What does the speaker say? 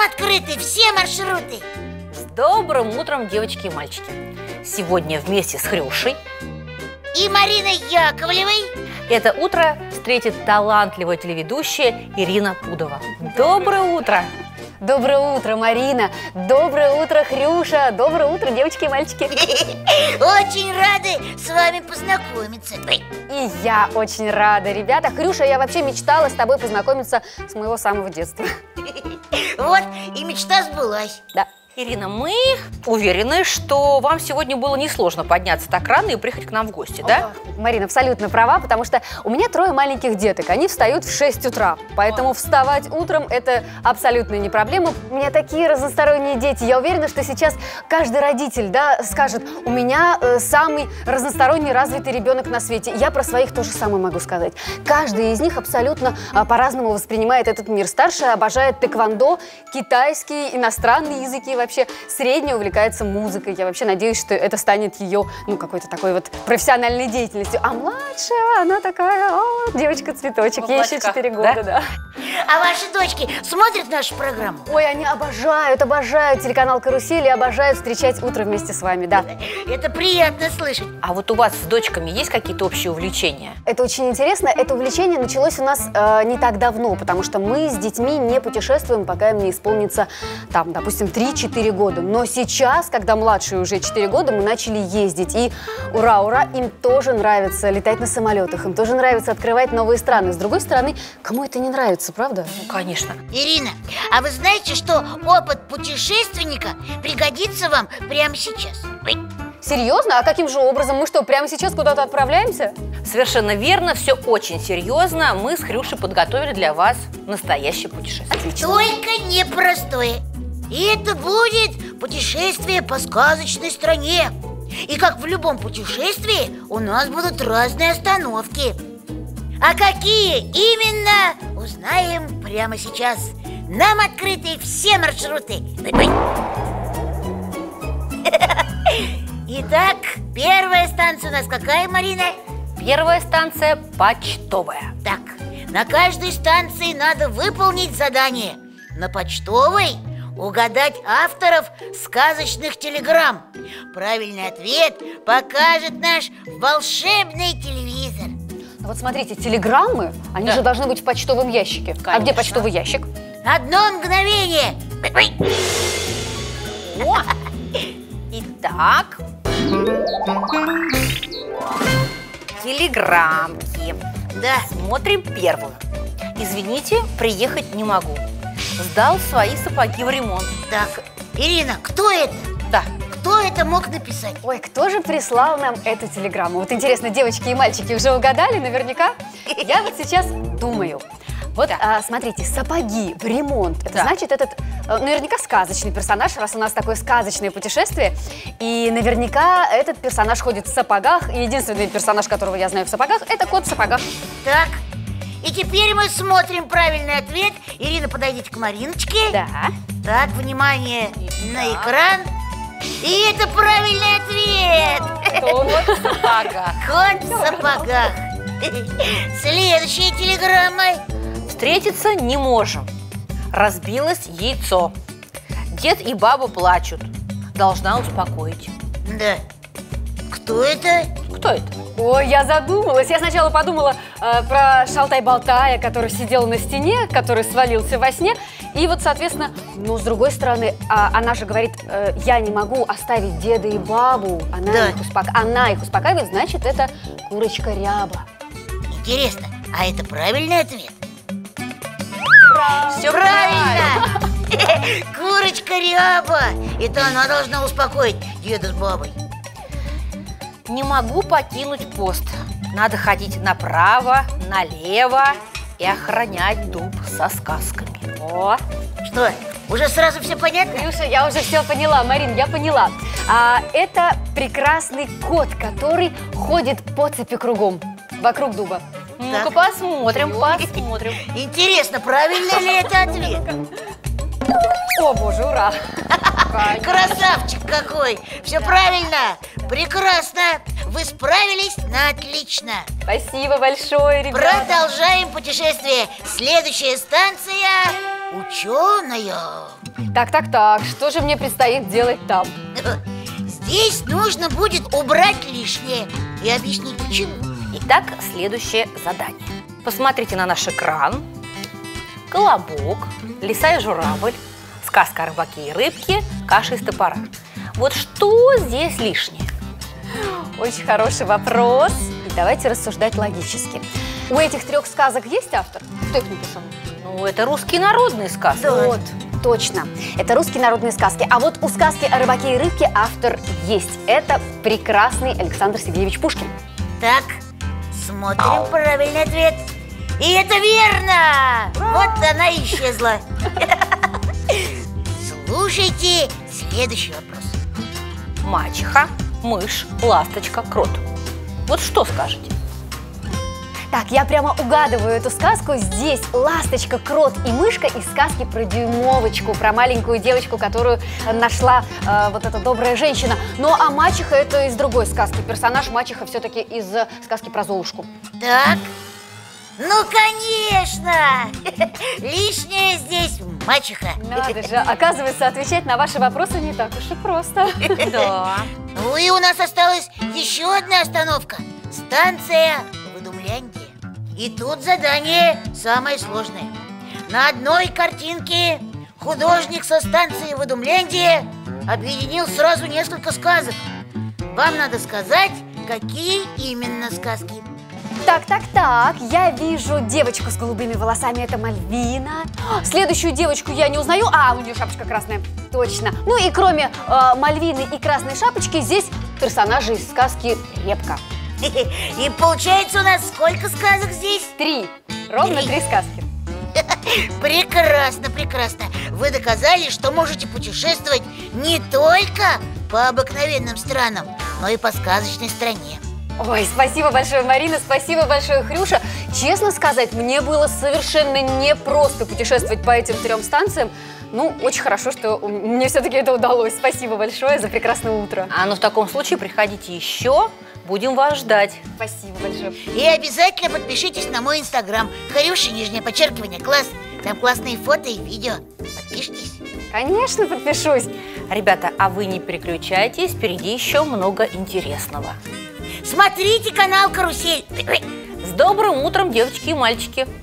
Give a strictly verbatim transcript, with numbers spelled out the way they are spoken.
Нам открыты все маршруты. С добрым утром, девочки и мальчики. Сегодня вместе с Хрюшей и Мариной Яковлевой это утро встретит талантливая телеведущая Ирина Пудова. Доброе утро! Доброе утро, Марина! Доброе утро, Хрюша! Доброе утро, девочки и мальчики! Очень рады с вами познакомиться. И я очень рада, ребята. Хрюша, я вообще мечтала с тобой познакомиться с моего самого детства. Вот, и мечта сбылась. Да. Ирина, мы уверены, что вам сегодня было несложно подняться так рано и приехать к нам в гости, да? Марина абсолютно права, потому что у меня трое маленьких деток. Они встают в шесть утра, поэтому вставать утром – это абсолютно не проблема. У меня такие разносторонние дети. Я уверена, что сейчас каждый родитель, да, скажет: у меня э, самый разносторонний развитый ребенок на свете. Я про своих то же самое могу сказать. Каждый из них абсолютно э, по-разному воспринимает этот мир. Старшая обожает тэквондо, китайский, иностранные языки. Вообще средняя увлекается музыкой. Я вообще надеюсь, что это станет ее, ну, какой-то такой вот профессиональной деятельностью. А младшая, она такая, о, девочка-цветочек, ей еще четыре года, да? да. А ваши дочки смотрят нашу программу? Ой, они обожают, обожают телеканал «Карусель» и обожают встречать утро вместе с вами, да. Это приятно слышать. А вот у вас с дочками есть какие-то общие увлечения? Это очень интересно. Это увлечение началось у нас э, не так давно, потому что мы с детьми не путешествуем, пока им не исполнится, там, допустим, три-четыре года. Но сейчас, когда младшие уже четыре года, мы начали ездить. И ура, ура, им тоже нравится летать на самолетах, им тоже нравится открывать новые страны. С другой стороны, кому это не нравится, правда? Ну, конечно. Ирина, а вы знаете, что опыт путешественника пригодится вам прямо сейчас? Ой. Серьезно? А каким же образом? Мы что, прямо сейчас куда-то отправляемся? Совершенно верно, все очень серьезно. Мы с Хрюшей подготовили для вас настоящее путешествие. Отлично. Только непростое. И это будет путешествие по сказочной стране. И как в любом путешествии, у нас будут разные остановки. А какие именно, узнаем прямо сейчас. Нам открыты все маршруты. Итак, первая станция у нас какая, Марина? Первая станция – почтовая. Так, на каждой станции надо выполнить задание. На почтовой угадать авторов сказочных телеграмм. Правильный ответ покажет наш волшебный телевизор. Вот смотрите, телеграммы, они Да. же должны быть в почтовом ящике. Конечно. А где почтовый ящик? Одно мгновение. О! Итак, телеграммки. Да. Смотрим первую. Извините, приехать не могу. Сдал свои сапоги в ремонт. Так, Ирина, кто это? Да. Кто это мог написать? Ой, кто же прислал нам эту телеграмму? Вот интересно, девочки и мальчики уже угадали наверняка? Я вот сейчас думаю. Вот, Да. а, смотрите, сапоги в ремонт. Это Да. значит, этот э, наверняка сказочный персонаж, раз у нас такое сказочное путешествие. И наверняка этот персонаж ходит в сапогах. И единственный персонаж, которого я знаю в сапогах, это кот в сапогах. Так, и теперь мы смотрим правильный ответ. Ирина, подойдите к Мариночке. Да. Так, внимание на экран. И это правильный ответ. Кот в сапогах. Кот в сапогах. Следующая телеграмма. Встретиться не можем. Разбилось яйцо. Дед и баба плачут. Должна успокоить. Да. Кто это? Кто это? Ой, я задумалась. Я сначала подумала э, про Шалтай-Болтая, который сидел на стене, который свалился во сне. И вот, соответственно, ну, с другой стороны, а, она же говорит, э, я не могу оставить деда и бабу. Она, Да. их успока... она их успокаивает, значит, это курочка Ряба. Интересно, а это правильный ответ? Все Правильно! Курочка Ряба. Это она должна успокоить деда с бабой. Не могу покинуть пост. Надо ходить направо, налево и охранять дуб со сказками. О, Что, уже сразу все понятно? Илюша, я уже все поняла, Марин, я поняла. А, это прекрасный кот, который ходит по цепи кругом, вокруг дуба. Ну-ка посмотрим, посмотрим. Интересно, правильный ли это ответ? О, боже, ура! Красавчик какой! Все правильно! Прекрасно! Вы справились на отлично! Спасибо большое, ребята! Продолжаем путешествие. Следующая станция ученая. Так-так-так, что же мне предстоит делать там? Здесь нужно будет убрать лишнее и объяснить почему. Итак, следующее задание. Посмотрите на наш экран. Колобок, лиса и журавль, сказка о рыбаке и рыбке, каша из топора. Вот что здесь лишнее? Очень хороший вопрос. Давайте рассуждать логически. У этих трех сказок есть автор? Кто их написал? Ну, это русские народные сказки. Вот, точно. Это русские народные сказки. А вот у сказки о рыбаке и рыбке автор есть. Это прекрасный Александр Сергеевич Пушкин. Так, смотрим правильный ответ. И это верно! Вот она и исчезла. Слушайте следующий вопрос. Мачеха, мышь, ласточка, крот. Вот что скажете? Так, я прямо угадываю эту сказку. Здесь ласточка, крот и мышка из сказки про Дюймовочку, про маленькую девочку, которую нашла э, вот эта добрая женщина. Ну, а мачеха это из другой сказки. Персонаж мачеха все-таки из э, сказки про Золушку. Так, ну, конечно! Лишнее здесь мачеха. Надо же, оказывается, отвечать на ваши вопросы не так уж и просто. Да. Ну и у нас осталась еще одна остановка. Станция Выдумляндия. И тут задание самое сложное. На одной картинке художник со станции Выдумляндия объединил сразу несколько сказок. Вам надо сказать, какие именно сказки. Так, так, так, я вижу девочку с голубыми волосами, это Мальвина. Следующую девочку я не узнаю, а, у нее шапочка красная, точно. Ну и кроме э, Мальвины и красной шапочки, здесь персонажи из сказки «Репка». И получается у нас сколько сказок здесь? Три, ровно Три. три сказки. Прекрасно, прекрасно. Вы доказали, что можете путешествовать не только по обыкновенным странам, но и по сказочной стране. Ой, спасибо большое, Марина, спасибо большое, Хрюша. Честно сказать, мне было совершенно непросто путешествовать по этим трем станциям. Ну, очень хорошо, что мне все-таки это удалось. Спасибо большое за прекрасное утро. А ну в таком случае приходите еще, будем вас ждать. Спасибо большое. И обязательно подпишитесь на мой инстаграм. Хрюша, нижнее подчеркивание, класс. Там классные фото и видео. Подпишитесь. Конечно, подпишусь. Ребята, а вы не переключайтесь, впереди еще много интересного. Смотрите канал «Карусель». С добрым утром, девочки и мальчики!